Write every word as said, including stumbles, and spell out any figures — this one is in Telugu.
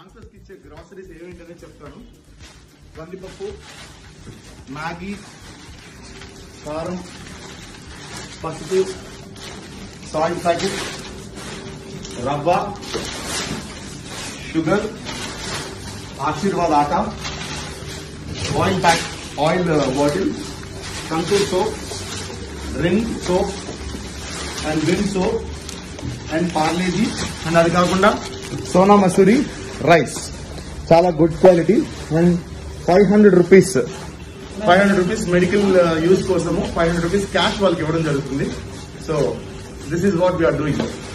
డాన్సర్స్ కి ఇచ్చే గ్రాసరీస్ ఏమేంటనే చెప్తాను. కందిపప్పు, మ్యాగీ, కారం, పసుపు, సాల్ట్ ప్యాకెట్, రవ్వ, sugar, Aashirvaad atta, oil pack, oil bottle, Santoor soap, Rin soap and Vim soap and Parle G, and అది కాకుండా సోనా మసూరి రైస్, చాలా good quality. And five hundred rupees five hundred rupees medical use కోసము ఫైవ్ హండ్రెడ్ రూపీస్ క్యాష్ వాళ్ళకి ఇవ్వడం జరుగుతుంది. So this is what we are doing.